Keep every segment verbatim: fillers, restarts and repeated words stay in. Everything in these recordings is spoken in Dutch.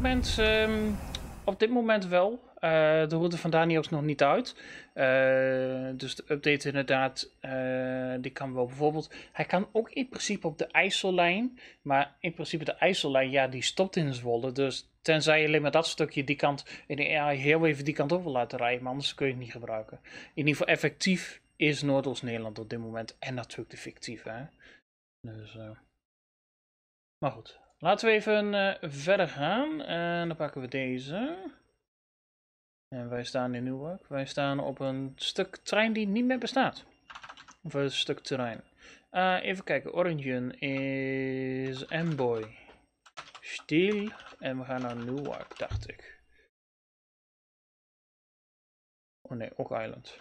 moment, um, op dit moment wel. Uh, de route van Daniel is nog niet uit. Uh, dus de update inderdaad, uh, die kan wel bijvoorbeeld... Hij kan ook in principe op de IJssellijn. Maar in principe de IJssellijn, ja, die stopt in Zwolle. Dus tenzij je alleen maar dat stukje die kant in de A I heel even die kant over laten rijden. Maar anders kun je het niet gebruiken. In ieder geval effectief is Noordoost-Nederland op dit moment. En natuurlijk de fictieve, hè. Dus, uh... maar goed. Laten we even uh, verder gaan. En dan pakken we deze. En wij staan in Newark. Wij staan op een stuk trein die niet meer bestaat. Of een stuk terrein. Uh, even kijken. Origin is Amboy. Stiel. En we gaan naar Newark, dacht ik. Oh nee, Oak Island.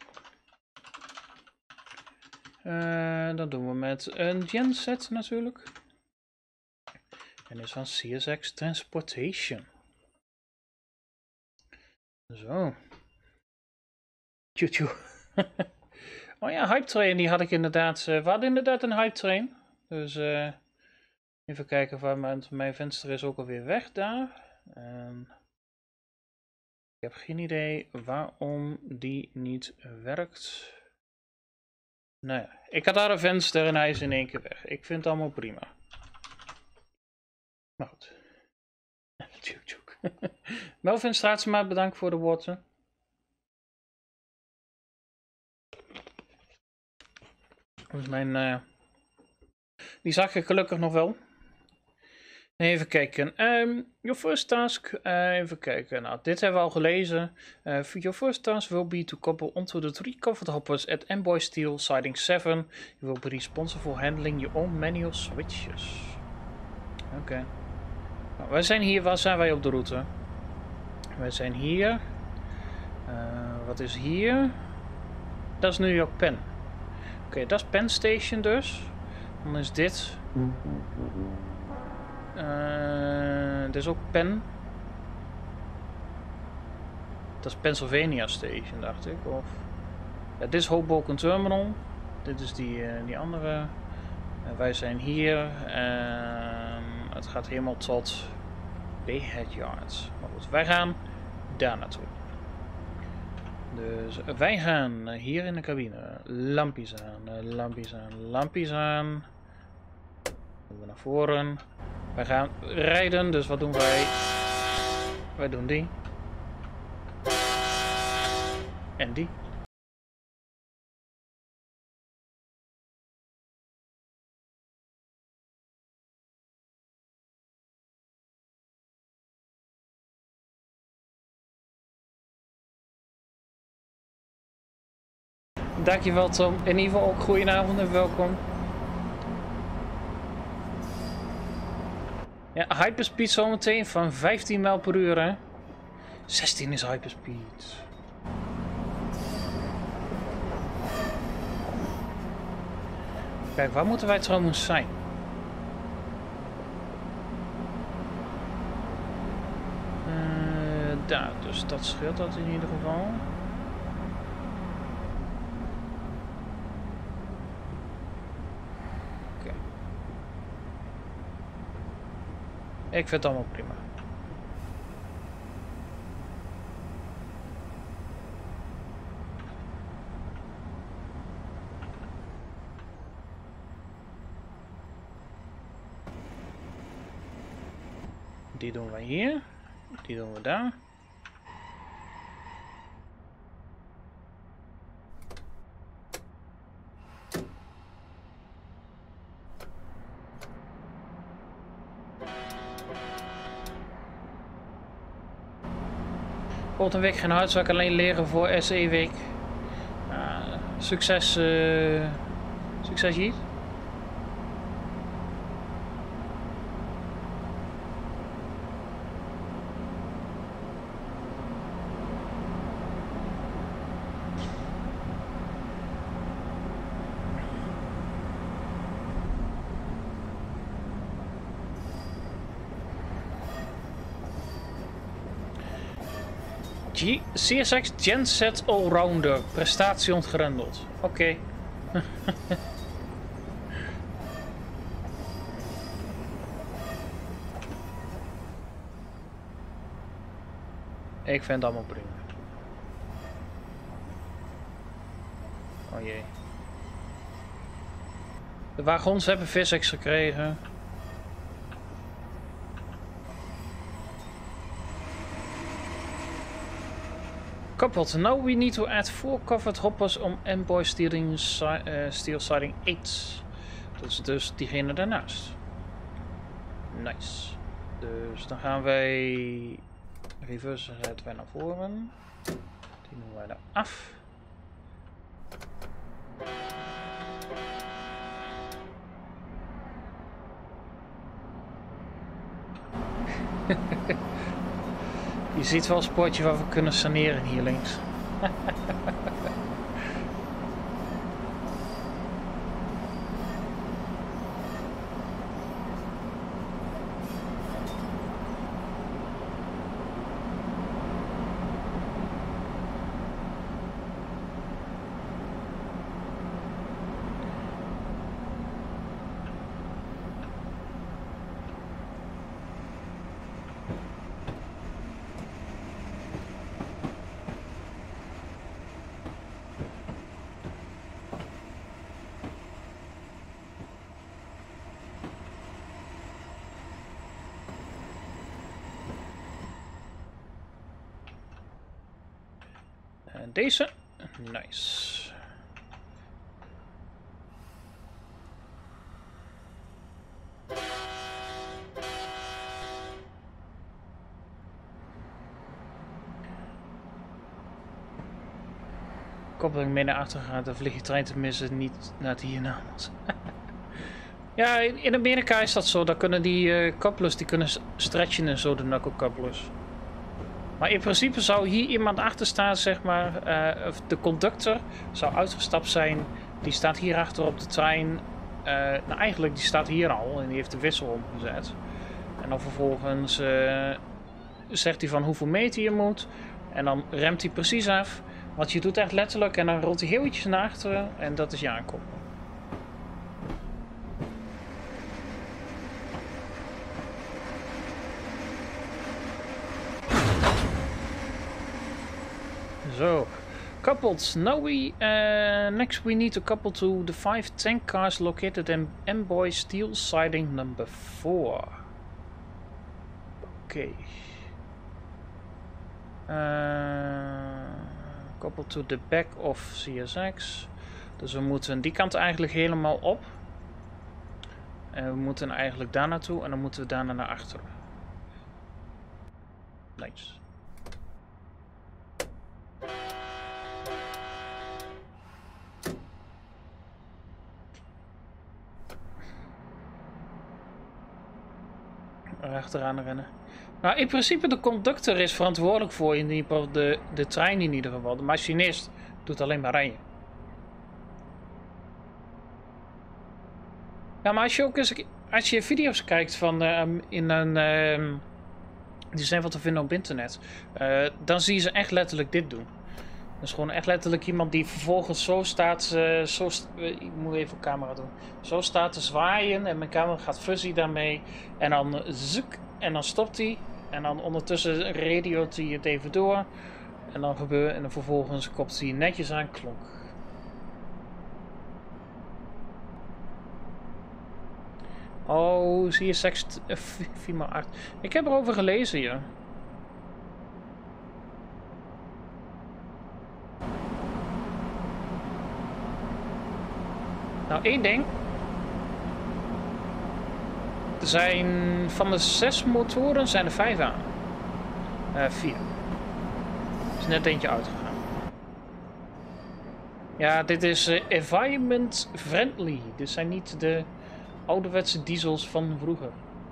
Uh, dat doen we met een genset natuurlijk. En dit is van C S X Transportation. Zo. Tjoe tjoe. Oh ja, hype train, die had ik inderdaad. Uh, we hadden inderdaad een hype train. Dus uh, even kijken waar mijn, mijn venster is ook alweer weg daar. Um, ik heb geen idee waarom die niet werkt. Nou ja, ik had daar een venster en hij is in één keer weg. Ik vind het allemaal prima. Maar goed. Tjoek tjoek. Melvin Straatsma, bedankt voor de woorden. Dus mijn, uh, die zag ik gelukkig nog wel. Even kijken. Um, your first task. Uh, even kijken. Nou, dit hebben we al gelezen. Uh, your first task will be to couple onto the three covered hoppers at Amboy Steel Siding seven. You will be responsible for handling your own manual switches. Oké. Okay. Nou, wij zijn hier. Waar zijn wij op de route? Wij zijn hier. Uh, wat is hier? Dat is New York Penn. Oké, okay, dat is Penn Station dus. Dan is dit. Uh, dit is ook Penn. Dat is Pennsylvania Station, dacht ik. Of... Ja, dit is Hoboken Terminal. Dit is die, uh, die andere. Uh, wij zijn hier. Uh, het gaat helemaal tot Bayhead Yards. Maar goed, wij gaan daar naartoe. Dus wij gaan hier in de cabine. Lampjes aan, lampjes aan, lampjes aan. Dan we naar voren. Wij gaan rijden, dus wat doen wij? Wij doen die. En die. Dankjewel Tom. In ieder geval ook goedenavond en welkom. Ja, hyperspeed zometeen van vijftien mijl per uur, hè. zestien is hyperspeed. Kijk, waar moeten wij trouwens zijn? Uh, daar, dus dat scheelt dat in ieder geval. Ik vind het allemaal prima. Die doen we hier. Die doen we daar. Volgende week geen hardzaak, alleen leren voor S E week. Uh, succes, uh, succes hier. C S X Genset Allrounder. Prestatie ontgrendeld. Oké. Okay. Ik vind het allemaal prima. Oh jee. De wagons hebben physics gekregen. Coupled. Now we need to add four covered hoppers on Amboy steering, uh, steel siding eight. Dat is dus diegene daarnaast. Nice. Dus dan gaan wij... Reverse zetten wij naar voren. Die doen wij daar af. Je ziet wel een spoortje waar we kunnen saneren hier links. En deze. Nice. Koppeling mee naar achter gaat, dan vlieg je trein te missen, niet naar het hiernamaals. Ja, in Amerika is dat zo. Dan kunnen die uh, couplers die kunnen stretchen en zo, de knuckle couplers. Maar in principe zou hier iemand achter staan, zeg maar. Uh, of de conductor zou uitgestapt zijn. Die staat hier achter op de trein. Uh, nou, eigenlijk die staat hier al en die heeft de wissel omgezet. En dan vervolgens uh, zegt hij van hoeveel meter je moet. En dan remt hij precies af. Want je doet echt letterlijk en dan rolt hij heel ietsjes naar achteren. En dat is je aankoppelen. Zo, coupled. Now we uh, next we need to couple to the five tank cars located in Amboy steel siding number four. Oké. Okay. Uh, couple to the back of C S X. Dus we moeten die kant eigenlijk helemaal op. En we moeten eigenlijk daar naartoe en dan moeten we daarna naar achteren. Nice. Achteraan rennen. Nou, in principe de conductor is verantwoordelijk voor in ieder geval de, de trein in ieder geval. De machinist doet alleen maar rijden. Ja, maar als je ook eens als je video's kijkt van uh, in een uh, die zijn wel te vinden op internet, uh, dan zie je ze echt letterlijk dit doen. Dat is gewoon echt letterlijk iemand die vervolgens zo staat, uh, zo st uh, ik moet even op camera doen, zo staat te zwaaien en mijn camera gaat fuzzy daarmee en dan zoek en dan stopt hij en dan ondertussen radio't hij het even door en dan gebeurt en dan vervolgens kopt hij netjes aan klonk. Oh, zie je seks vier maal acht. Ik heb erover gelezen, ja. Nou, één ding. Er zijn van de zes motoren zijn er vijf aan. Uh, vier. Er is net eentje uitgegaan. Ja, dit is uh, environment friendly. Dit zijn niet de ouderwetse diesels van vroeger.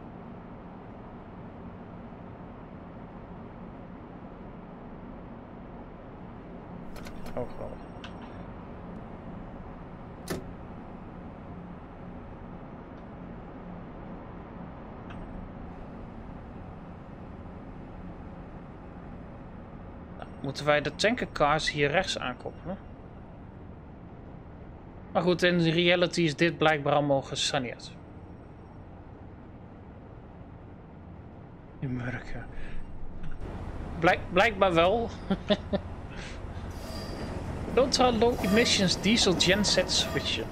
Oh, geweldig. Nou, moeten wij de tankercars hier rechts aankoppelen? Maar goed, in reality is dit blijkbaar allemaal gesaneerd. Die murken. blijk, blijkbaar wel. Ultra low emissions diesel genset switchen.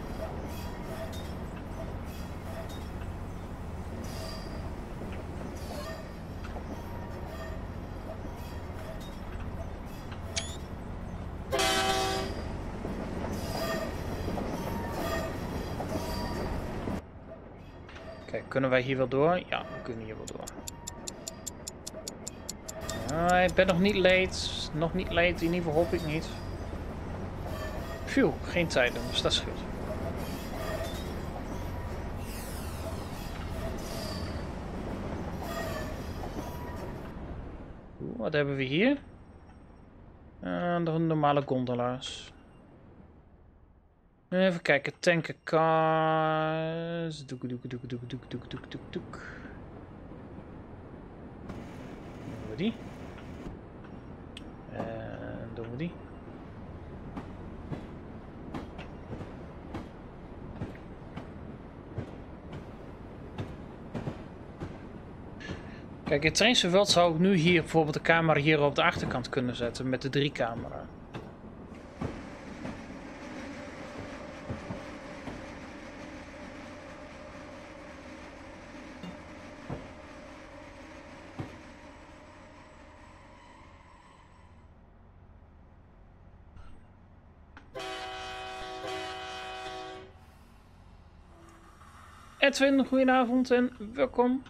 Kijk, kunnen wij hier wel door? Ja, we kunnen hier wel door. Ah, ik ben nog niet late. Nog niet late, in ieder geval hoop ik niet. Phew, geen tijden, dus dat is goed. Oeh, wat hebben we hier? Uh, de normale gondelaars. Even kijken, tanken cars. Doek, doek, doek, doek, doek, doek, doek, doek, doek. Doen we die? En doen we die? Kijk, in Trains World zou ik nu hier bijvoorbeeld de camera hier op de achterkant kunnen zetten met de drie camera. Edwin, goedenavond en welkom.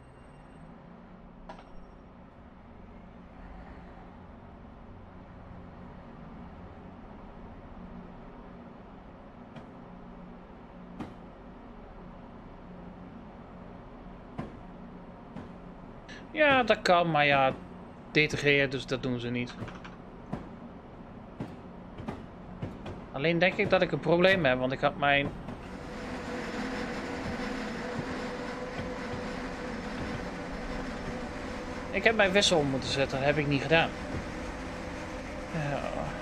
Ja, dat kan, maar ja, D T G, dus dat doen ze niet. Alleen denk ik dat ik een probleem heb, want ik had mijn... Ik heb mijn wissel om moeten zetten, dat heb ik niet gedaan. Ja.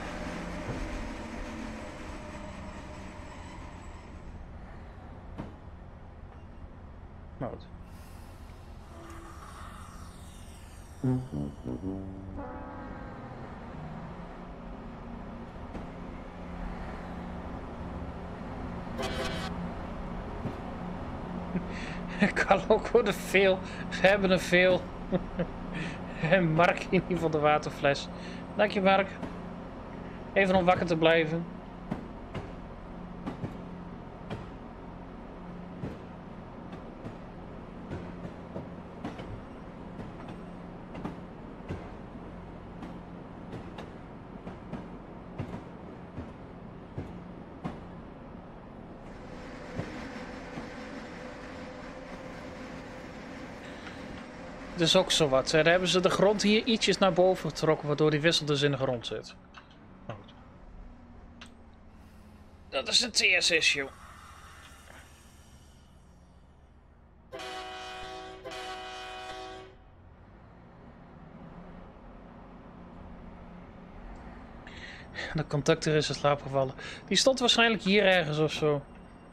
Maar goed. Ik kan ook worden veel. We hebben er veel. En Mark in ieder geval de waterfles. Dank je, Mark. Even om wakker te blijven. Het is ook zo wat. Daar hebben ze de grond hier ietsjes naar boven getrokken, waardoor die wissel dus in de grond zit. Oh. Dat is een T S-issue. De conductor is in slaap gevallen. Die stond waarschijnlijk hier ergens of zo.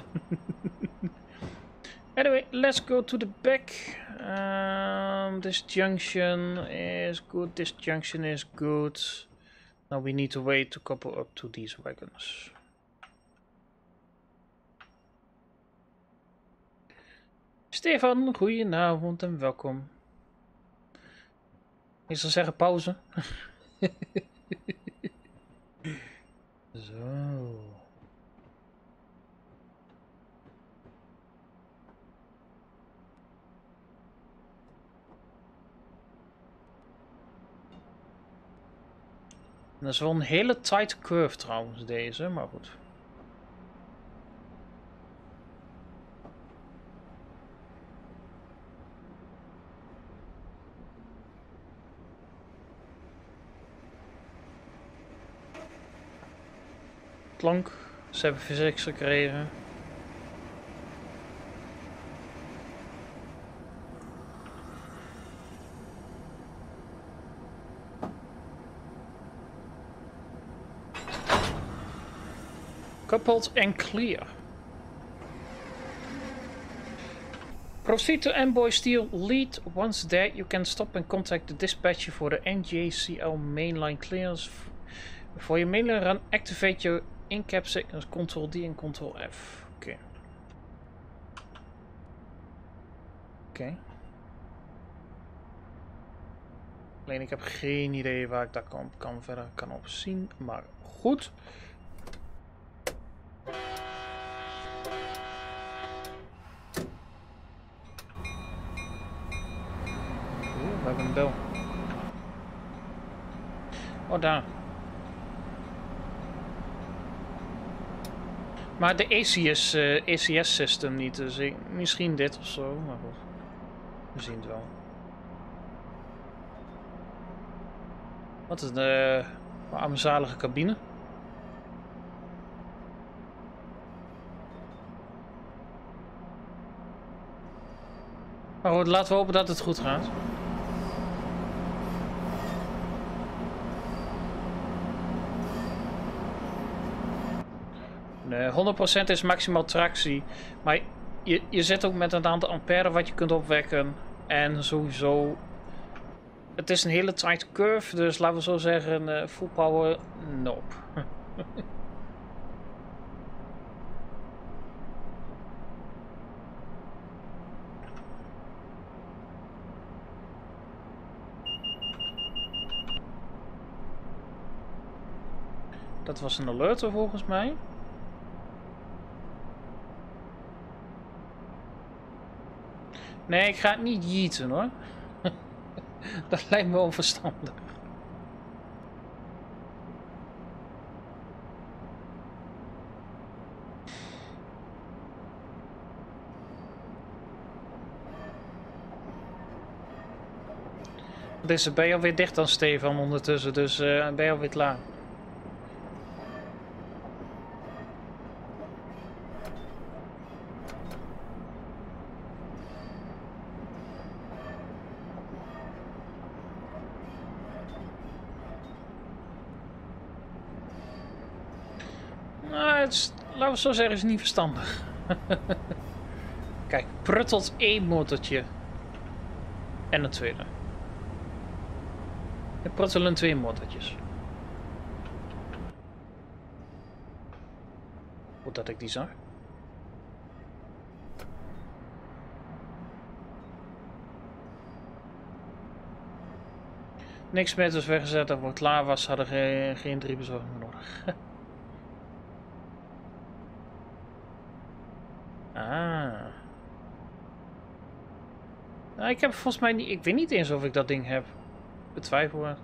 Anyway, let's go to the back. Um, this junction is good. This junction is good. Now we need to wait to couple up to these wagons. Stefan, goedenavond en welkom. Ik zal zeggen pauze. Zo. Dat is wel een hele tight curve trouwens deze, maar goed. Plank, ze hebben physics gekregen. Coupled and clear. Proceed to Amboy Steel Lead. Once there, you can stop and contact the dispatcher for the N J C L mainline clearance. For your mainline run, activate your in-cap signals, Control D en Control F. Oké. Okay. Oké. Okay. Alleen ik heb geen idee waar ik dat kan, kan verder kan op zien, maar goed. Oeh, we hebben een bel. Oh, daar. Maar de A C S, uh, A C S system niet, dus ik, misschien dit of zo, maar goed. We zien het wel. Wat is de uh, armzalige cabine? Maar goed, laten we hopen dat het goed gaat. Nee, honderd procent is maximaal tractie. Maar je, je zit ook met een aantal ampère wat je kunt opwekken. En sowieso... Het is een hele tight curve, dus laten we zo zeggen, uh, full power, nope. Dat was een alerter volgens mij. Nee, ik ga het niet yeeten hoor. Dat lijkt me onverstandig. Dus ben je alweer dicht dan Stefan ondertussen, dus uh, ben je alweer klaar. Nou, het is, laten we zo zeggen, is niet verstandig. Kijk, pruttelt één motortje. En een tweede. En pruttelen twee motortjes. Goed dat ik die zag. Niks meer dus weggezet, dat wordt klaar was, hadden geen, geen drie bezorgingen nodig. Ah. Nou, ik heb volgens mij niet... Ik weet niet eens of ik dat ding heb. Betwijfel het.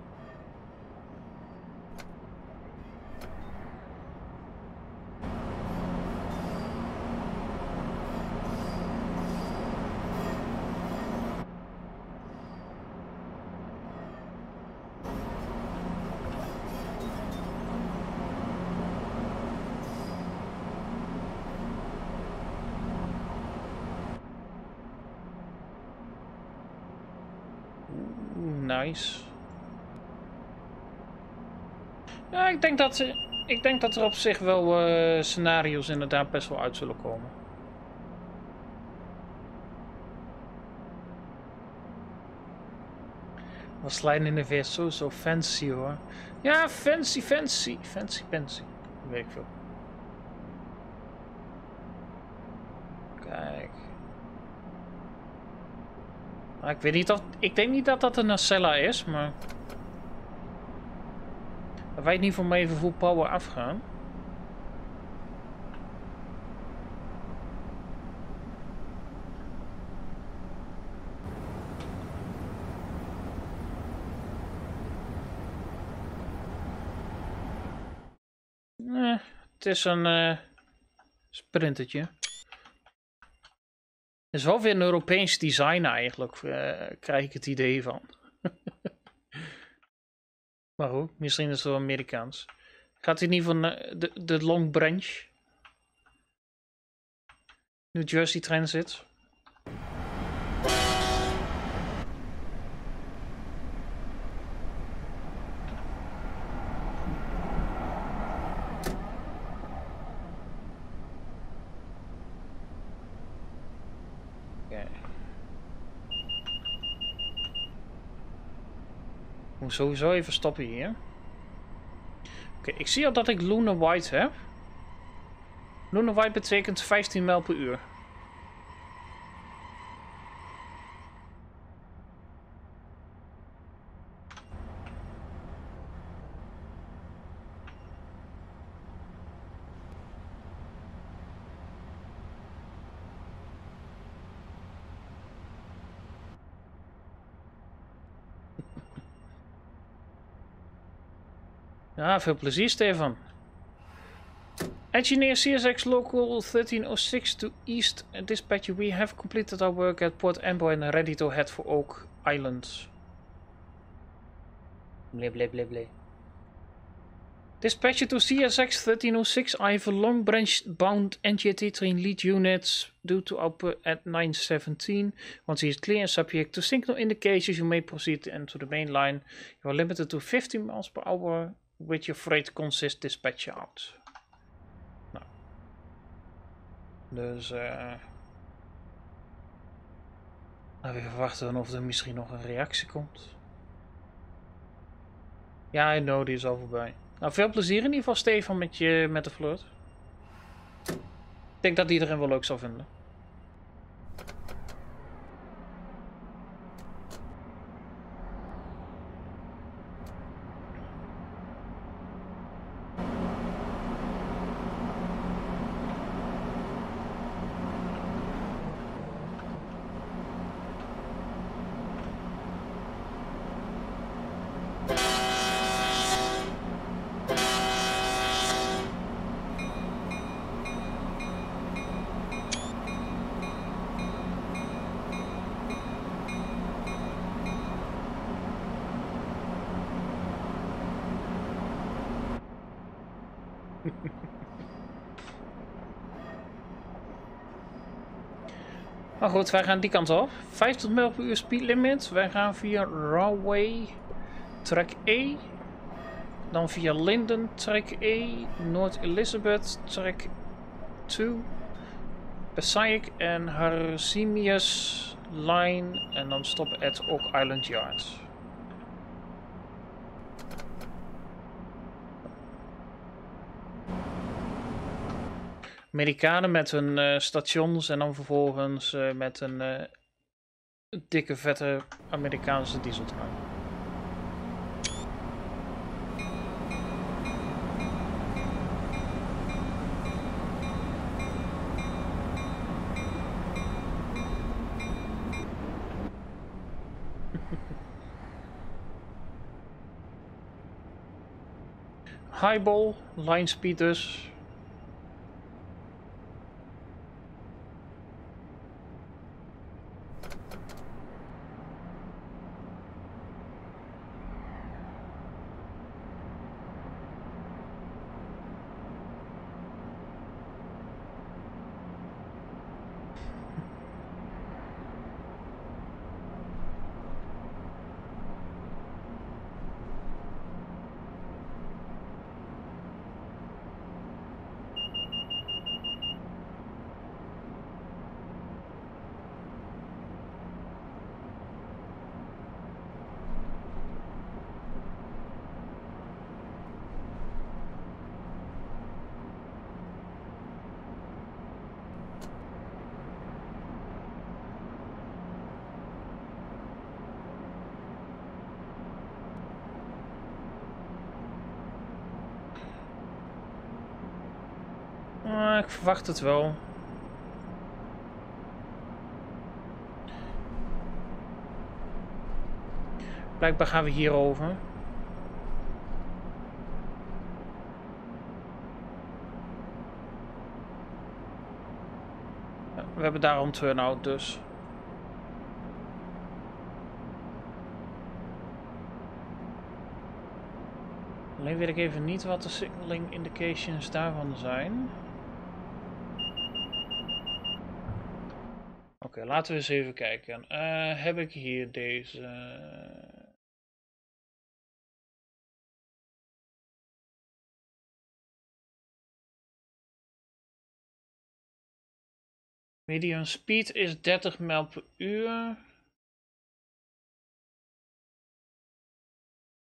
Nice. Ja, ik denk dat, ik denk dat er op zich wel uh, scenario's inderdaad best wel uit zullen komen. Was Slijn in de V S zo zo fancy hoor. Ja, fancy, fancy. Fancy, fancy. Weet ik veel. Kijk. Nou, ik weet niet of... Ik denk niet dat dat een Nacella is, maar... Wij niet voor me even full power afgaan. Nee, het is een uh, sprintertje. Het is wel weer een Europees design eigenlijk, uh, krijg ik het idee van. Maar goed, misschien is het wel Amerikaans. Gaat hij niet van de, de Long Branch? New Jersey Transit. Okay. moet sowieso even stoppen hier. Oké, okay, ik zie al dat ik Lunar White heb. Lunar White betekent vijftien mijl per uur. Ja, veel plezier, Stefan. Engineer C S X Local thirteen oh six to East Dispatcher. We have completed our work at Port Amboy and are ready to head for Oak Island. Blah, blah, blah, blah. Dispatcher to C S X thirteen oh six. I have a long branch bound N J T train lead units due to output at nine seventeen. Once he is clear and subject to signal indications, you may proceed to enter the main line. You are limited to fifteen miles per hour with your freight consist dispatcher out. Nou. Dus uh, nou, we verwachten of er misschien nog een reactie komt. Ja, I know, die is al voorbij. Nou, veel plezier in ieder geval, Stefan, met, je, met de flirt. Ik denk dat iedereen wel leuk zal vinden. Maar goed, wij gaan die kant op. vijftig mijl per uur speed limit. Wij gaan via Rahway, track E. Dan via Linden, track E. North Elizabeth, track twee. Passaic en Harsimius line. En dan stoppen at Oak Island Yard. Amerikanen met hun uh, stations en dan vervolgens uh, met een uh, dikke vette Amerikaanse dieseltrein. Highball, line speed dus. Uh, ik verwacht het wel. Blijkbaar gaan we hierover. We hebben daarom turn-out dus. Alleen weet ik even niet wat de signaling indications daarvan zijn. Oké, okay, laten we eens even kijken. Uh, heb ik hier deze... Medium speed is dertig mijl per uur.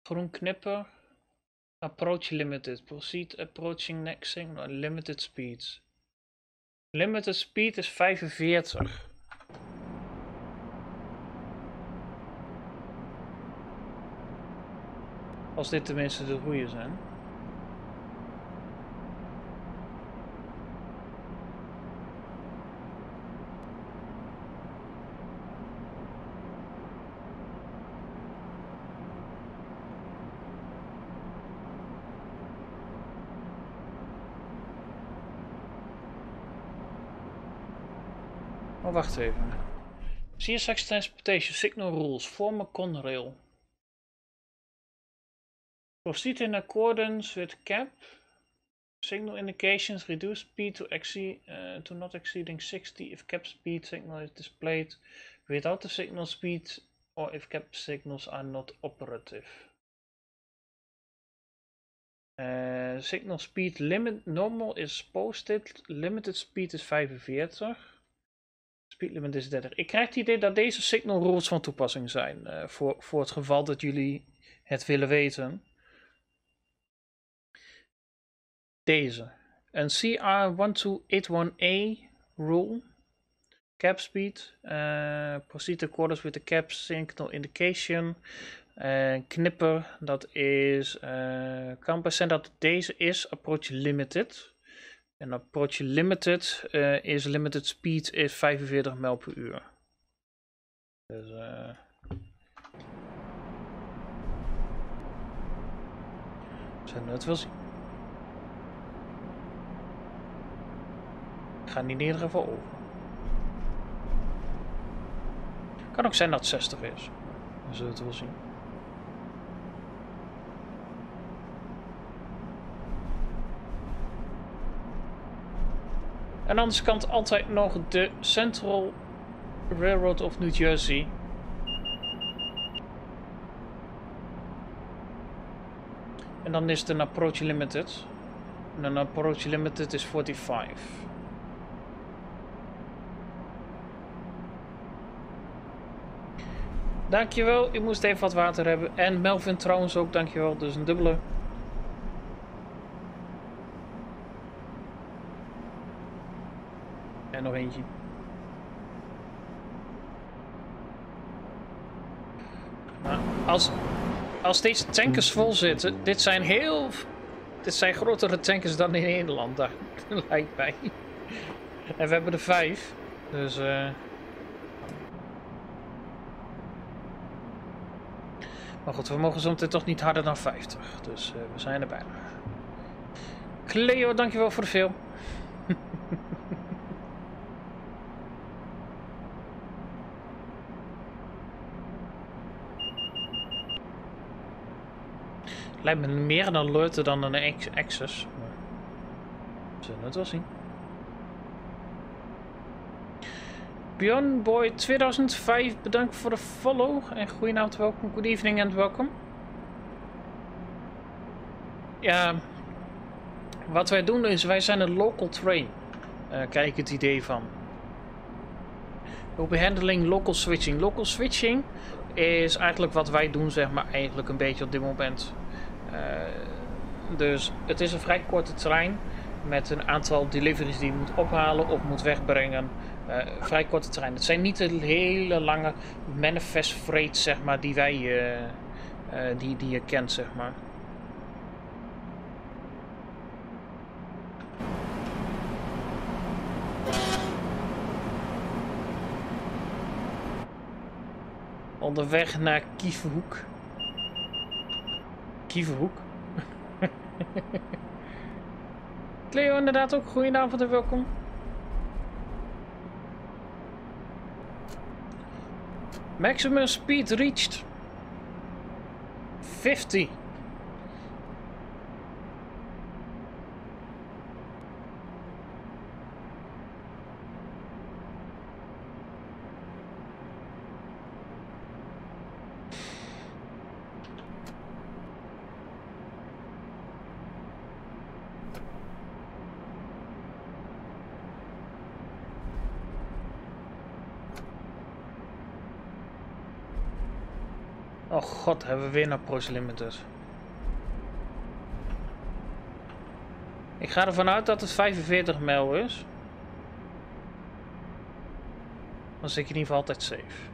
Groen knipper. Approach limited. Proceed approaching next signal. Limited speed. Limited speed is vijfenveertig. Als dit tenminste de goede zijn. Oh, wacht even. C S X Transportation Signal Rules. Form a Conrail. Proceed in accordance with C A P. Signal indications reduce speed to exceed uh, to not exceeding sixty if C A P speed signal is displayed without the signal speed or if C A P signals are not operative. Uh, signal speed limit normal is posted. Limited speed is vijfenveertig. Speed limit is dertig. Ik krijg het idee dat deze signal rules van toepassing zijn. Uh, voor, voor het geval dat jullie het willen weten. Deze. Een C R one two eight one A rule. Cap speed. Uh, proceed accordance with the cap signal indication. Uh, knipper. Dat is. Uh, kan best zijn dat deze is approach limited. En approach limited uh, is limited speed is vijfenveertig mijl per uur. Dus uh... zullen we het wel zien. Ik ga niet in ieder geval over. Kan ook zijn dat het zestig is. We zullen het wel zien. En anders kan het altijd nog de Central Railroad of New Jersey. En dan is het een approach limited. En een approach limited is vijfenveertig. Dankjewel, ik moest even wat water hebben. En Melvin trouwens ook, dankjewel. Dus een dubbele. En nog eentje. Nou, als, als deze tankers vol zitten, dit zijn heel, dit zijn grotere tankers dan in Nederland, dat lijkt mij. En we hebben er vijf, dus. Uh... Maar goed, we mogen zometeen toch niet harder dan vijftig, dus uh, we zijn er bijna. Cleo, dankjewel voor de film. Lijkt me meer een alert dan een access. Maar we zullen het wel zien. Bjornboy tweeduizend vijf, bedankt voor de follow. En goedenavond, welkom. Good evening and welkom. Ja, wat wij doen is, wij zijn een local train. Uh, krijg ik het idee van. We behandling local switching. Local switching is eigenlijk wat wij doen, zeg maar, eigenlijk een beetje op dit moment. Uh, dus het is een vrij korte trein met een aantal deliveries die je moet ophalen of moet wegbrengen. Uh, vrij korte trein. Het zijn niet de hele lange manifest freight, zeg maar, die wij uh, uh, die, die je kent, zeg maar. Onderweg naar Kieverhoek. Kieverhoek. Cleo, inderdaad ook. Goedenavond en welkom. Maximum speed reached. vijftig. Oh god, hebben we weer een approach limiter. Ik ga ervan uit dat het vijfenveertig mijl is. Dan zit ik in ieder geval altijd safe.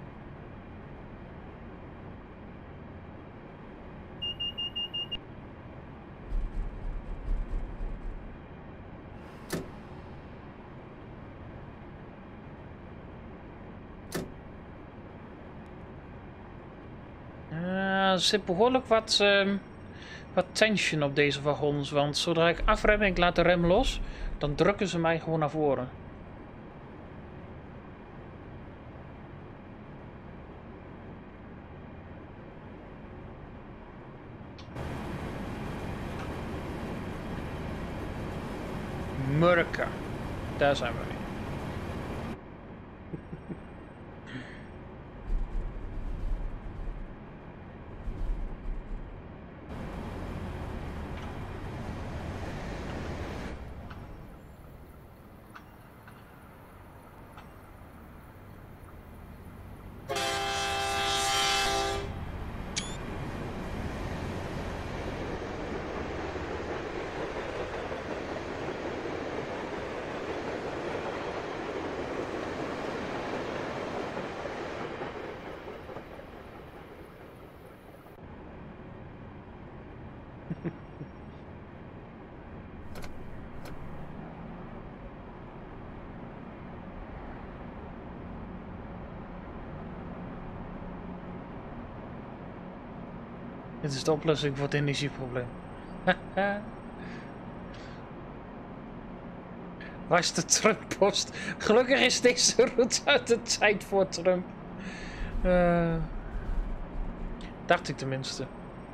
Uh, er zit behoorlijk wat, uh, wat tension op deze wagons, want zodra ik afrem en ik laat de rem los, dan drukken ze mij gewoon naar voren. Murka, daar zijn we. Dit is de oplossing voor het energieprobleem. Waar is de Trump-post? Gelukkig is deze route uit de tijd voor Trump. Uh, dacht ik tenminste.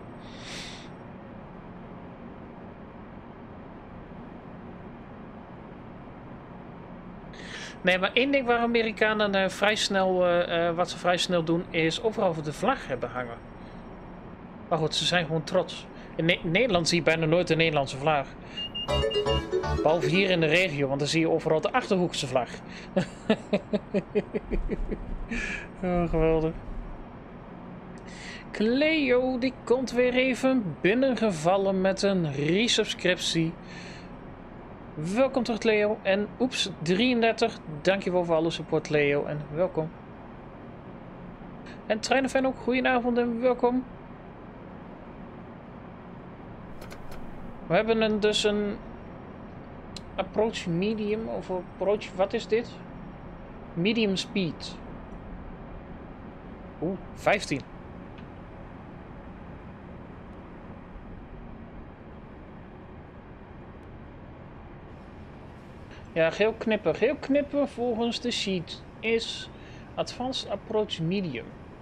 Nee, maar één ding waar Amerikanen uh, vrij snel, uh, uh, wat ze vrij snel doen, is overal de vlag hebben hangen. Maar goed, ze zijn gewoon trots. In, ne in Nederland zie je bijna nooit een Nederlandse vlag. Behalve hier in de regio, want dan zie je overal de Achterhoekse vlag. Oh, geweldig. Cleo, die komt weer even binnengevallen met een resubscriptie. Welkom terug, Leo. En oeps, drieëndertig. Dankjewel voor alle support, Leo. En welkom. En Treinenfan ook, goedenavond en welkom. We hebben een, dus een approach medium of approach, wat is dit? Medium speed. Oeh, vijftien. Ja, geel knippen. Geel knippen volgens de sheet is advanced approach medium.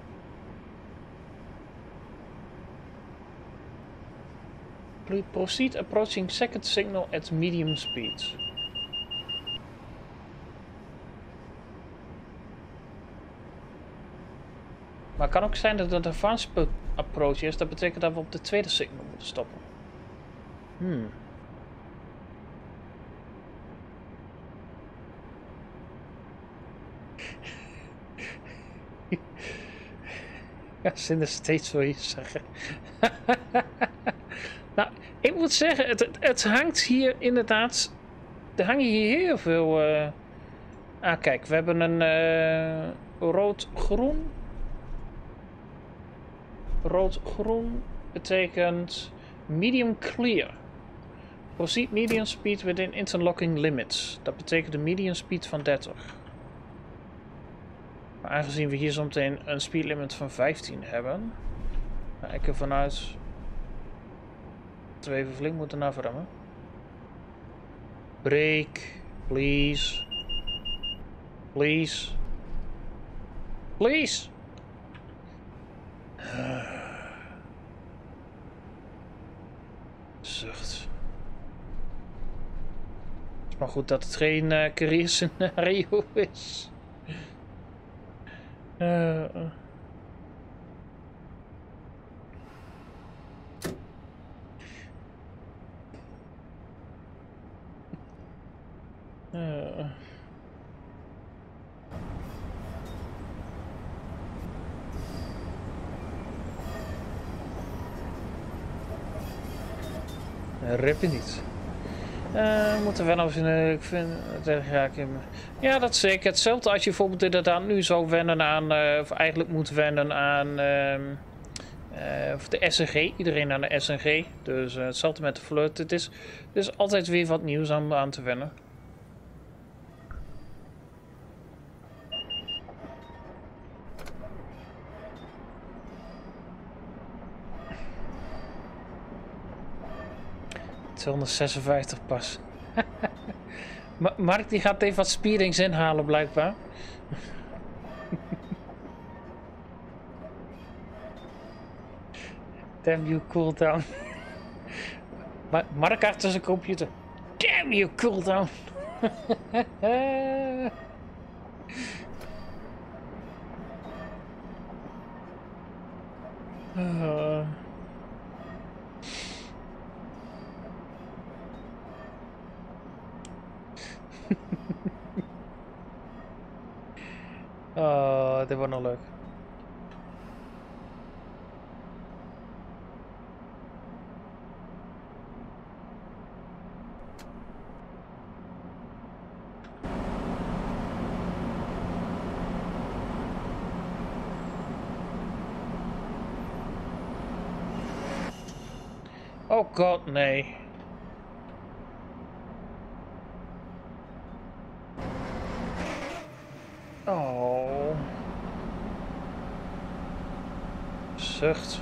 Proceed approaching second signal at medium speed. Maar het kan ook zijn dat het een advanced approach is. Dat betekent dat we op de tweede signal moeten stoppen. Hmm. Ja, zin er steeds wil je zeggen. Nou, ik moet zeggen, het, het, het hangt hier inderdaad... Er hangen hier heel veel... Uh... Ah, kijk, we hebben een uh, rood-groen. Rood-groen betekent medium clear. Proceed medium speed within interlocking limits. Dat betekent de medium speed van dertig. Maar aangezien we hier zometeen een speed limit van vijftien hebben, ga ik ervan uit dat we even flink moeten afremmen. Brake, please. Please. Please. Zucht. Het is maar goed dat het geen uh, career scenario is. Uh, uh. Uh. Rippen niet. Uh, moeten we nou zien, ik vind, ja, ik, ja, dat is zeker hetzelfde als je bijvoorbeeld inderdaad nu zou wennen aan, uh, of eigenlijk moet wennen aan uh, uh, of de S N G, iedereen aan de S N G, dus uh, hetzelfde met de flirt, het is, het is altijd weer wat nieuws aan, aan te wennen. tweehonderdzesenvijftig pas. Mark die gaat even wat speedings inhalen blijkbaar. Damn you cooldown. Mark achter zijn computer. Damn you cooldown. uh. Oh, dit wordt nog leuk. Oh god, nee. Oh. Zucht.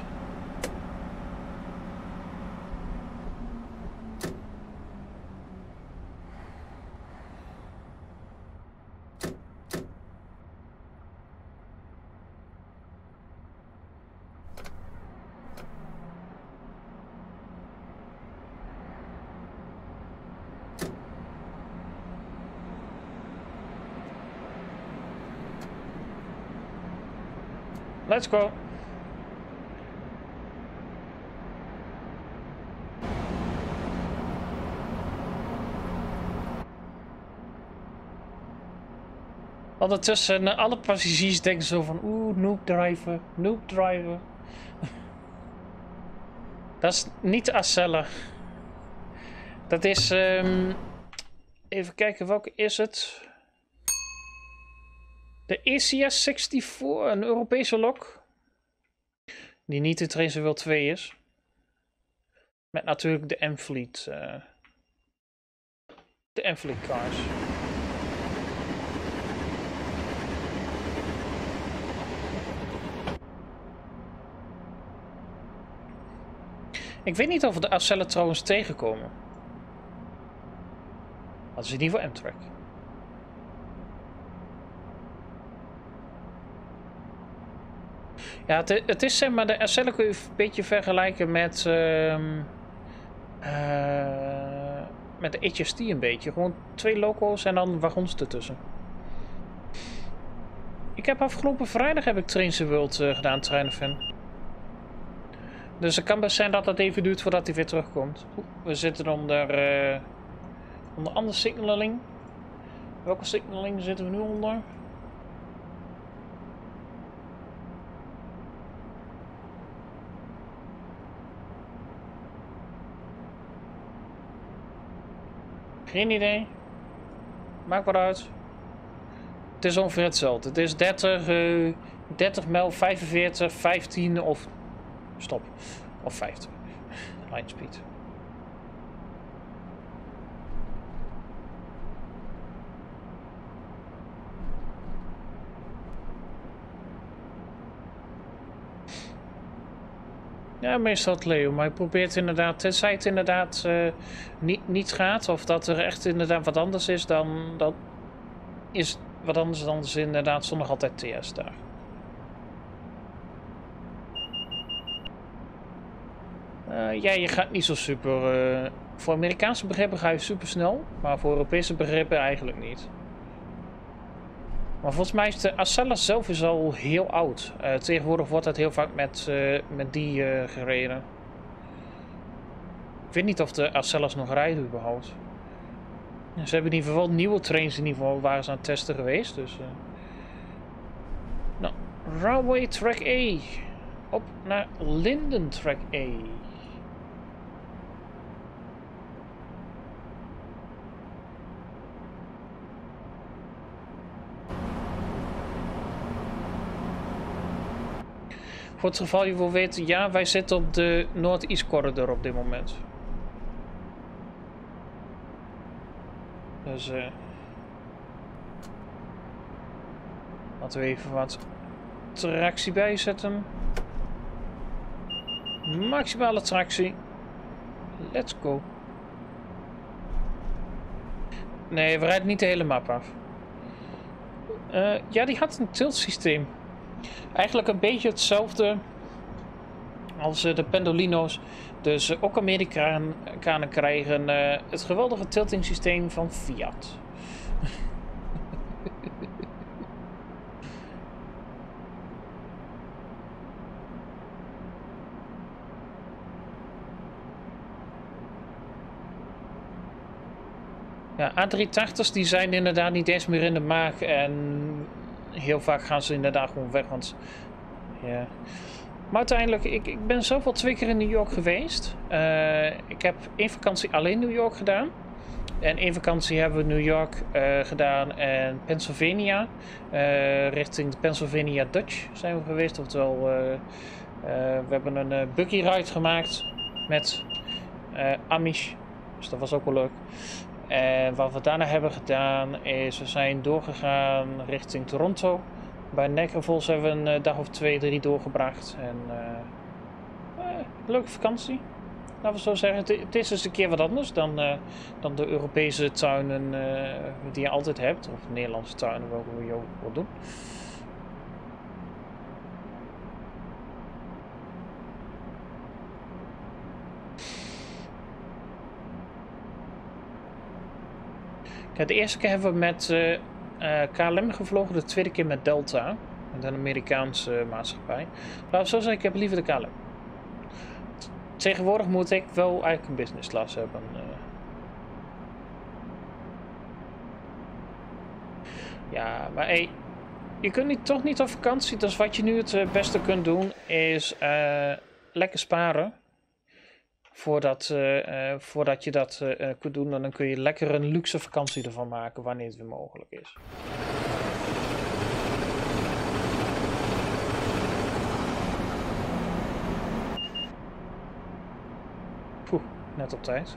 Let's go. Ondertussen uh, alle passagiers denken zo van oeh, noob driver, noob driver. Dat is niet Acela. Dat is, um, even kijken welke is het. De E C S vierenzestig, een Europese lok. Die niet de Tracer World twee is. Met natuurlijk de M-Fleet. Uh, de M-Fleet cars. Ik weet niet of we de Acela trouwens tegenkomen. Dat is in ieder geval M-Track. Ja, het, het is zeg maar, de Acela kun je een beetje vergelijken met, uh, uh, met de H S T een beetje. Gewoon twee loco's en dan wagons ertussen. Ik heb afgelopen vrijdag heb ik Tracer World uh, gedaan, Treinenfan. Dus het kan best zijn dat het even duurt voordat hij weer terugkomt. Oeh, we zitten onder, uh, onder andere signaling. Welke signaling zitten we nu onder? Geen idee. Maakt wat uit. Het is ongeveer hetzelfde. Het is dertig, uh, dertig mijl, vijfenveertig, vijftien of... Stop. Of vijftig. Line speed. Ja, meestal het Leo, maar je probeert inderdaad, tenzij het inderdaad uh, niet, niet gaat, of dat er echt inderdaad wat anders is, dan, dan is wat anders dan is inderdaad zondag altijd T S daar. Uh, ja, je gaat niet zo super, uh, voor Amerikaanse begrippen ga je super snel, maar voor Europese begrippen eigenlijk niet. Maar volgens mij is de Acela zelf is al heel oud. Uh, tegenwoordig wordt het heel vaak met, uh, met die uh, gereden. Ik weet niet of de Acelas nog rijden überhaupt. Ze hebben in ieder geval nieuwe trains in ieder geval waren ze aan het testen geweest. Dus, uh... nou, Railway Track A. Op naar Linden Track A. Voor het geval je wil weten, ja, wij zitten op de Northeast Corridor op dit moment. Dus uh, laten we even wat tractie bijzetten. Maximale tractie. Let's go. Nee, we rijden niet de hele map af. Uh, ja, die had een tilt systeem. Eigenlijk een beetje hetzelfde als uh, de Pendolino's. Dus uh, ook Amerikanen krijgen uh, het geweldige tilting systeem van Fiat. Ja, A driehonderdtachtig's die zijn inderdaad niet eens meer in de maak en heel vaak gaan ze inderdaad gewoon weg, want ja. Maar uiteindelijk, ik, ik ben zelf al twee keer in New York geweest. Uh, ik heb één vakantie alleen New York gedaan. En één vakantie hebben we New York uh, gedaan en Pennsylvania. Uh, richting de Pennsylvania Dutch zijn we geweest. Oftewel, uh, uh, we hebben een uh, buggy ride gemaakt met uh, Amish. Dus dat was ook wel leuk. En wat we daarna hebben gedaan is, we zijn doorgegaan richting Toronto. Bij Niagara Falls hebben we een dag of twee, drie doorgebracht. En uh, uh, leuke vakantie. Laten we zo zeggen, het, het is dus een keer wat anders dan, uh, dan de Europese tuinen uh, die je altijd hebt. Of de Nederlandse tuinen, welke je ook wil doen. Kijk, de eerste keer hebben we met uh, uh, K L M gevlogen, de tweede keer met Delta. Met een Amerikaanse uh, maatschappij. Laten we zo zeggen, ik heb liever de K L M. Tegenwoordig moet ik wel eigenlijk een business class hebben. Uh. Ja, maar hey, je kunt niet, toch niet op vakantie. Dus wat je nu het uh, beste kunt doen is uh, lekker sparen. Voordat, uh, uh, voordat je dat uh, kunt doen, dan kun je lekker een luxe vakantie ervan maken wanneer het weer mogelijk is. Poeh, net op tijd.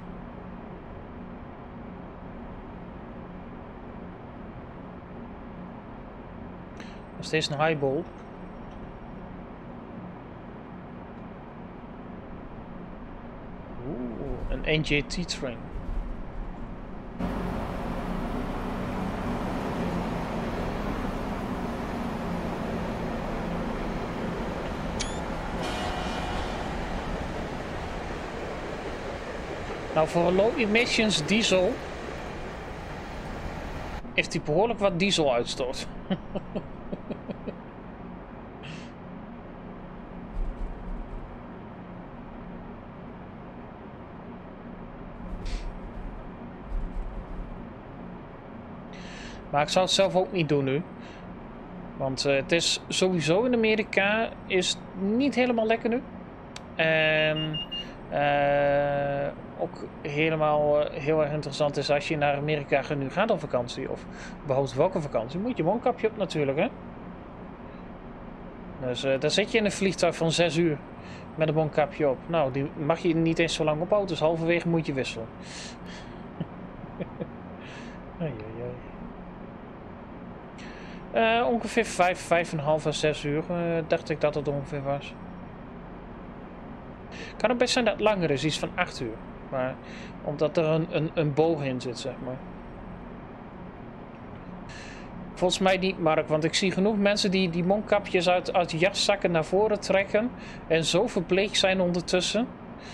Nog steeds een highball. Oeh, een N J T-train. Nou, voor een low emissions diesel heeft hij behoorlijk wat diesel uitstoot. Maar ik zou het zelf ook niet doen nu. Want uh, het is sowieso in Amerika is niet helemaal lekker nu. En uh, ook helemaal uh, heel erg interessant is als je naar Amerika nu gaat op vakantie. Of überhaupt welke vakantie. Moet je mondkapje op natuurlijk, hè. Dus uh, dan zit je in een vliegtuig van zes uur met een mondkapje op. Nou, die mag je niet eens zo lang ophouden. Dus halverwege moet je wisselen. Ai, ai, ai. Uh, ongeveer vijf, vijf en een half à zes uur uh, dacht ik dat het ongeveer was. Kan ook best zijn dat het langer is, iets van acht uur. Maar omdat er een, een, een boog in zit, zeg maar. Volgens mij niet, Mark, want ik zie genoeg mensen die die mondkapjes uit, uit de jaszakken naar voren trekken. En zo verbleekt zijn ondertussen.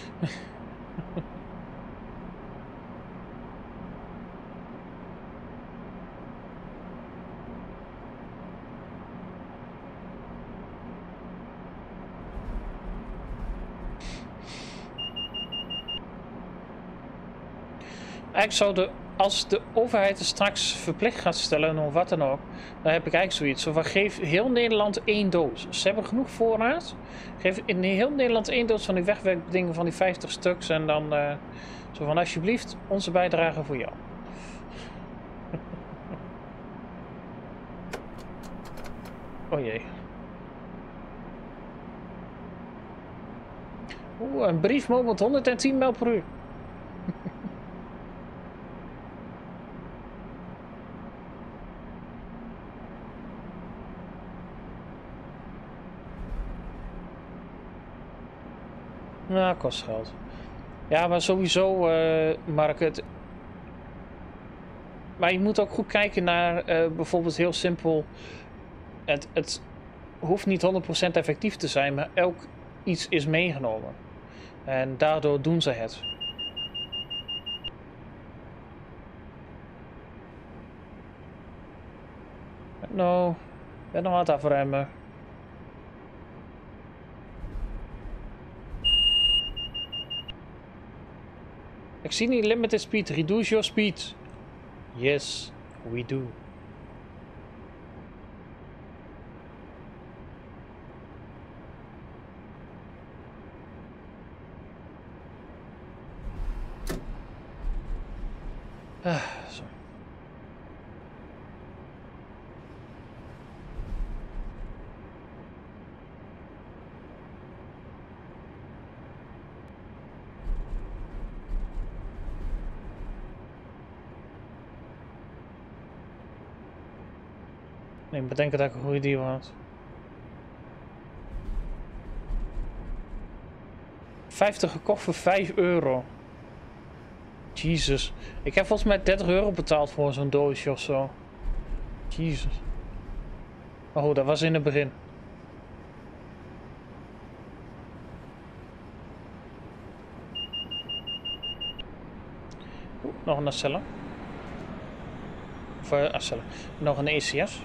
Eigenlijk zou de, als de overheid er straks verplicht gaat stellen of wat dan ook, dan heb ik eigenlijk zoiets. Zo van, geef heel Nederland één doos. Ze hebben genoeg voorraad. Geef in heel Nederland één doos van die wegwerkdingen van die vijftig stuks. En dan uh, zo van, alsjeblieft, onze bijdrage voor jou. Oh jee. Oeh, een briefmoment met honderdtien mijl per uur. Nou, kost geld. Ja, maar sowieso, uh, Mark, het... Maar je moet ook goed kijken naar uh, bijvoorbeeld heel simpel... Het, het hoeft niet honderd procent effectief te zijn, maar elk iets is meegenomen. En daardoor doen ze het. Nou, ben nog wat afremmen. Ik zie niet limited speed. Reduce your speed. Yes, we do. Ah, zo. Nee, bedenken dat ik een goede deal had. vijftig gekocht voor vijf euro. Jezus. Ik heb volgens mij dertig euro betaald voor zo'n doosje of zo. Jezus. Oh, dat was in het begin. Oeh, nog een Acela. Of uh, Acela. Nog een E C S.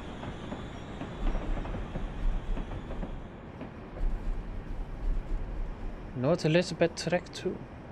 North Elizabeth Track twee.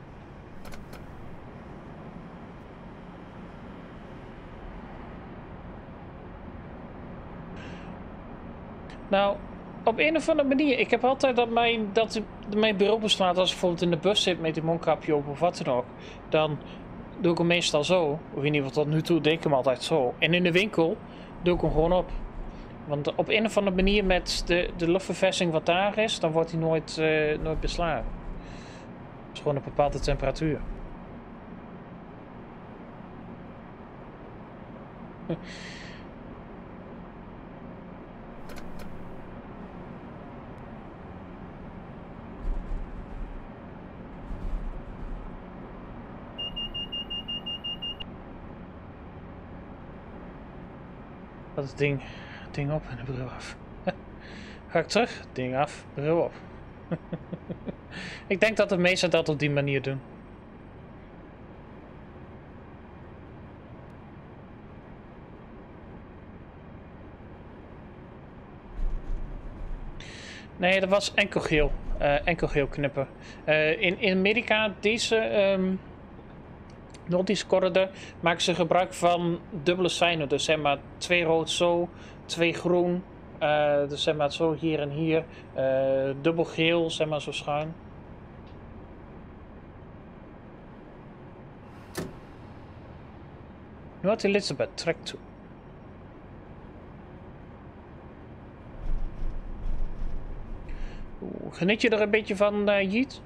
Nou, op een of andere manier, ik heb altijd dat mijn, dat mijn bureau bestaat als ik bijvoorbeeld in de bus zit met die mondkapje op of wat dan ook. Dan doe ik hem meestal zo, of in ieder geval tot nu toe denk ik hem altijd zo. En in de winkel doe ik hem gewoon op. Want op een of andere manier met de, de luchtverversing wat daar is, dan wordt hij nooit, uh, nooit beslagen. Het is gewoon een bepaalde temperatuur. Dat is het ding, ding op en de bril af. Ga ik terug? Ding af, bril op. Ik denk dat de meesten dat op die manier doen. Nee, dat was enkel geel. Uh, enkel geel knippen. Uh, in, in Amerika, deze um, Nordisch Corridor, maken ze gebruik van dubbele seinen. Dus zeg maar twee rood zo, twee groen. Uh, dus zeg maar zo hier en hier. Uh, dubbel geel, zeg maar zo schuin. North Elizabeth, Track twee. Geniet je er een beetje van, uh, Jeet?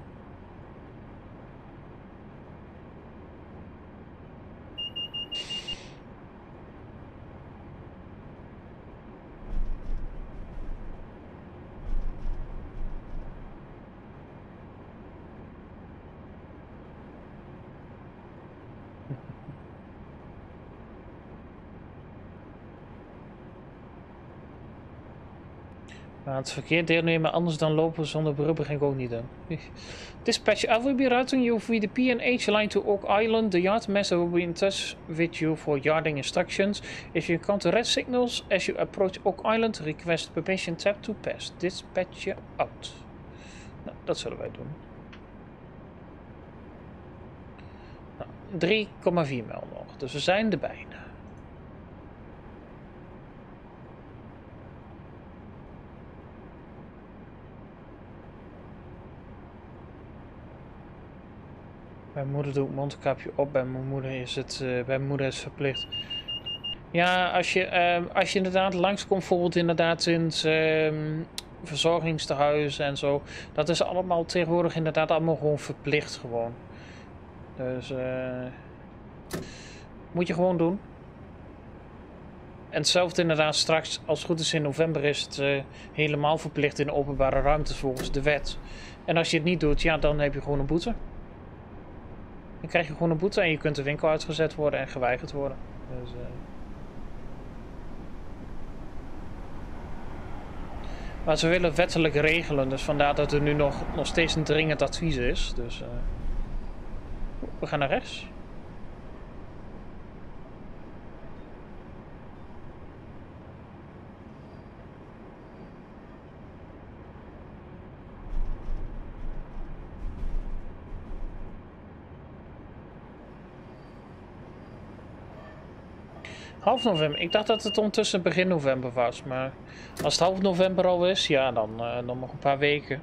Aan het verkeer deelnemen anders dan lopen zonder bril begin ik ook niet aan. Dispatch, I will be routing you via the P and H line to Oak Island. The yardmaster will be in touch with you for yarding instructions. If you encounter red signals as you approach Oak Island, request permission tab to pass. Dispatch you out. Nou, dat zullen wij doen. Nou, drie komma vier mijl nog, dus we zijn er bijna. Bij mijn moeder doe ik mondkapje op, bij mijn moeder is het, uh, bij mijn moeder is het verplicht. Ja, als je, uh, als je inderdaad langskomt, bijvoorbeeld inderdaad in, uh, verzorgingstehuizen en zo. Dat is allemaal tegenwoordig inderdaad allemaal gewoon verplicht gewoon. Dus uh, moet je gewoon doen. En hetzelfde inderdaad straks, als het goed is in november, is het uh, helemaal verplicht in de openbare ruimtes volgens de wet. En als je het niet doet, ja, dan heb je gewoon een boete. Dan krijg je gewoon een boete en je kunt de winkel uitgezet worden en geweigerd worden. Dus, uh... Maar ze willen wettelijk regelen, dus vandaar dat er nu nog, nog steeds een dringend advies is. Dus uh... we gaan naar rechts. Half november. Ik dacht dat het ondertussen begin november was, maar als het half november al is, ja, dan, uh, dan nog een paar weken.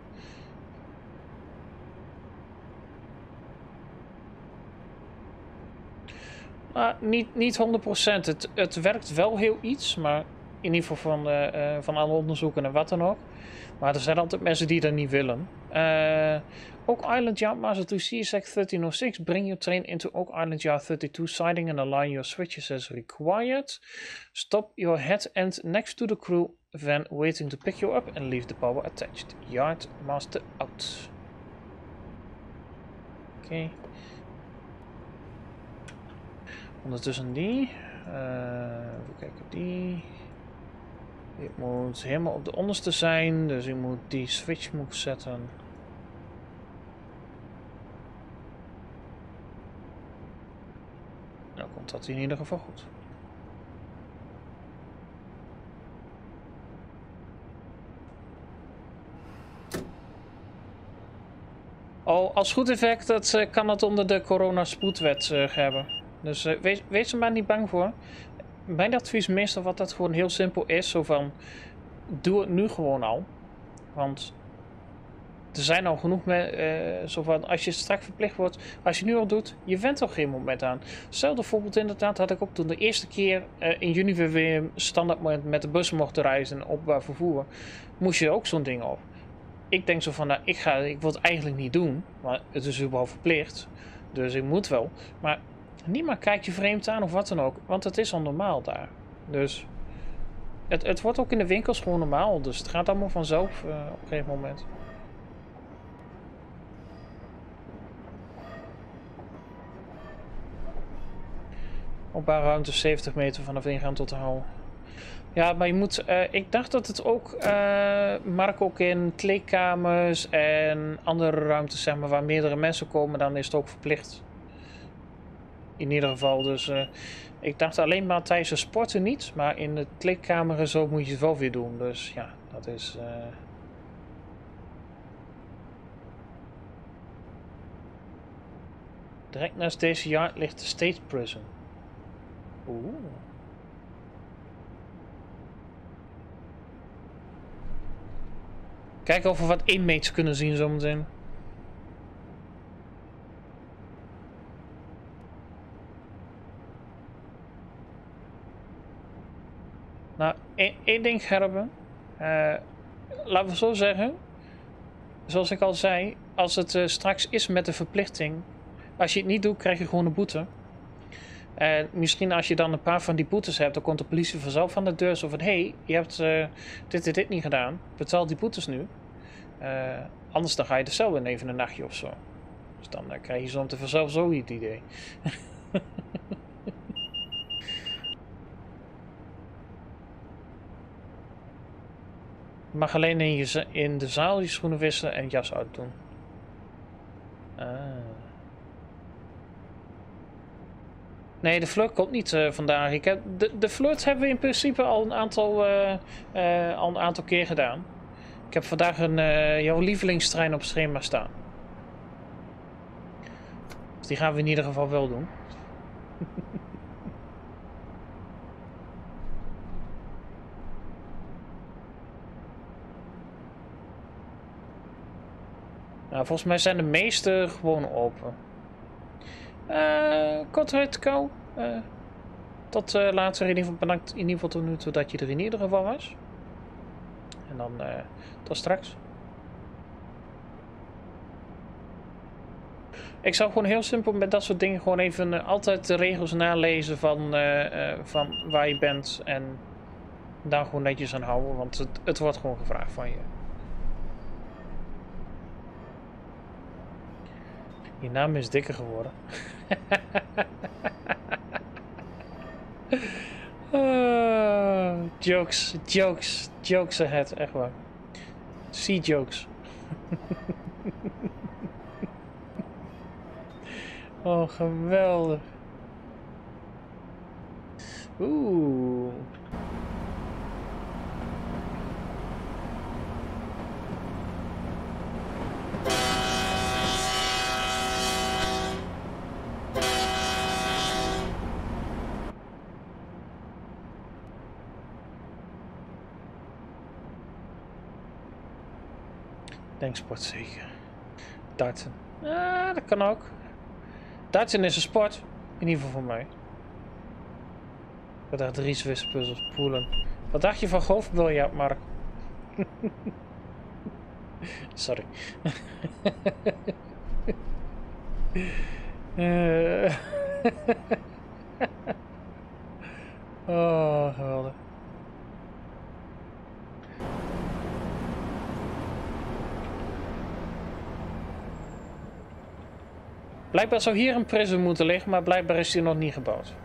Uh, niet, niet honderd procent. Het, het werkt wel heel iets, maar in ieder geval van, uh, uh, van alle onderzoeken en wat dan ook. Maar er zijn altijd mensen die dat niet willen. Uh, Oak Island Yard Master to C S X thirteen oh six. Bring your train into Oak Island Yard thirty-two siding and align your switches as required. Stop your head end next to the crew van waiting to pick you up and leave the power attached. Yard Master out. Oké. Okay. Ondertussen die. Uh, even kijken, die. Die moet helemaal op de onderste zijn, dus ik moet die switch moet zetten. Nou komt dat in ieder geval goed. Oh, als goed effect, dat uh, kan het onder de corona-spoedwet uh, hebben. Dus uh, wees, wees er maar niet bang voor. Mijn advies meestal wat dat gewoon heel simpel is, zo van, doe het nu gewoon al. Want er zijn al genoeg, me, uh, zo van, als je straks verplicht wordt, als je nu al doet, je went er geen moment aan. Hetzelfde voorbeeld inderdaad had ik ook toen de eerste keer uh, in juni weer standaard met de bus mocht reizen en openbaar vervoer, moest je ook zo'n ding op. Ik denk zo van, nou, ik, ga, ik wil het eigenlijk niet doen, maar het is überhaupt verplicht, dus ik moet wel. Maar niemand kijkt je vreemd aan of wat dan ook, want het is al normaal daar. Dus het, het wordt ook in de winkels gewoon normaal, dus het gaat allemaal vanzelf uh, op een gegeven moment. Openbare ruimte zeventig meter vanaf ingaan tot de hal. Ja, maar je moet, uh, ik dacht dat het ook, uh, Mark ook in kleedkamers en andere ruimtes, zeg maar, waar meerdere mensen komen, dan is het ook verplicht. In ieder geval, dus uh, ik dacht alleen maar tijdens de sporten niet, maar in de kleedkamer en zo moet je het wel weer doen, dus ja, dat is... Uh... Direct naast deze yard ligt de State Prison. Oeh. Kijken of we wat inmates kunnen zien zometeen. Nou, één, één ding, Gerben. Uh, laten we zo zeggen. Zoals ik al zei, als het uh, straks is met de verplichting. Als je het niet doet, krijg je gewoon een boete. En misschien als je dan een paar van die boetes hebt, dan komt de politie vanzelf aan de deur. Zo van, hé, hey, je hebt uh, dit en dit niet gedaan. Betaal die boetes nu. Uh, anders dan ga je de cel in even een nachtje of zo. Dus dan uh, krijg je zo meteen vanzelf zo het idee. Je mag alleen in, je, in de zaal je schoenen wisselen en jas uitdoen. Ah. Nee, de flirt komt niet uh, vandaag. Ik heb, de, de flirt hebben we in principe al een aantal, uh, uh, al een aantal keer gedaan. Ik heb vandaag een, uh, jouw lievelingstrein op schema staan. Dus die gaan we in ieder geval wel doen. Nou, volgens mij zijn de meeste gewoon open. Uh, Kortheid, kou. Uh, tot uh, later in ieder geval bedankt in ieder geval tot nu toe dat je er in ieder geval was. En dan uh, tot straks. Ik zou gewoon heel simpel met dat soort dingen gewoon even uh, altijd de regels nalezen van, uh, uh, van waar je bent. En daar gewoon netjes aan houden, want het, het wordt gewoon gevraagd van je. Je naam is dikker geworden. uh, jokes, jokes, jokes ahead, echt waar. See jokes. Oh, geweldig. Oeh. Denksport zeker. Darten. Ah, dat kan ook. Darten is een sport. In ieder geval voor mij. Ik dacht drie Zwitserse puzzels, poelen. Wat dacht je van golfbiljart, Mark? Sorry. uh. Oh, geweldig. Blijkbaar zou hier een prism moeten liggen, maar blijkbaar is die nog niet gebouwd.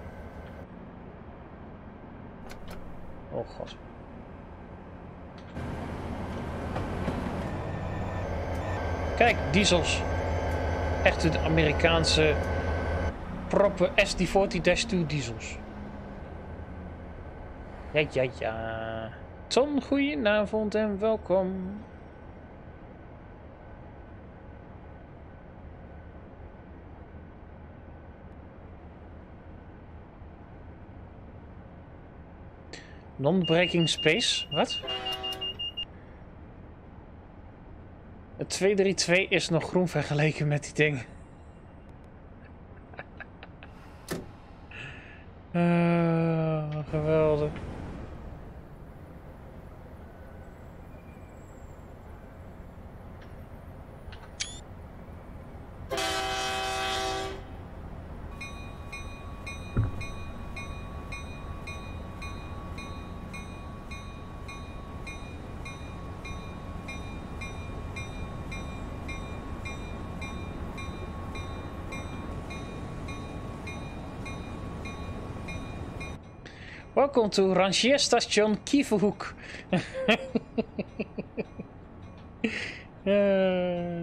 Oh god. Kijk, diesels. Echte de Amerikaanse proppe S D veertig twee diesels. Ja, ja, ja. Ton, goedenavond en welkom. Non-breaking space? Wat? Het twee drie twee is nog groen vergeleken met die dingen. Uh, geweldig. Welkom to Rangeerstation Kieverhoek. uh...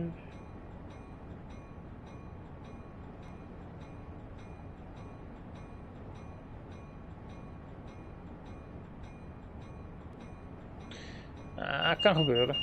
Ah, kan gebeuren.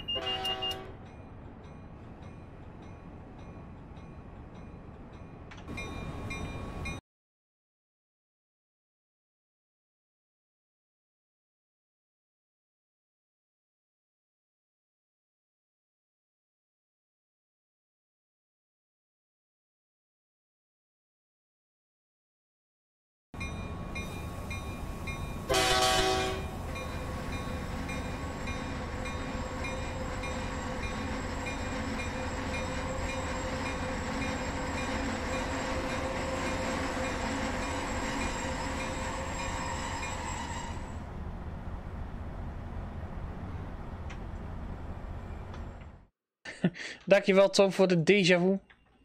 Dankjewel Tom voor de déjà vu.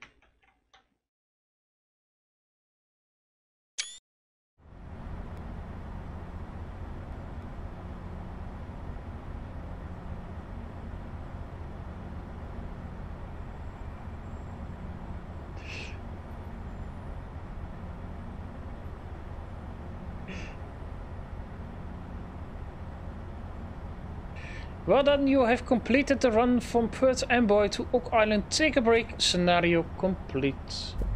Well done, you have completed the run from Perth Amboy to Oak Island. Take a break. Scenario complete.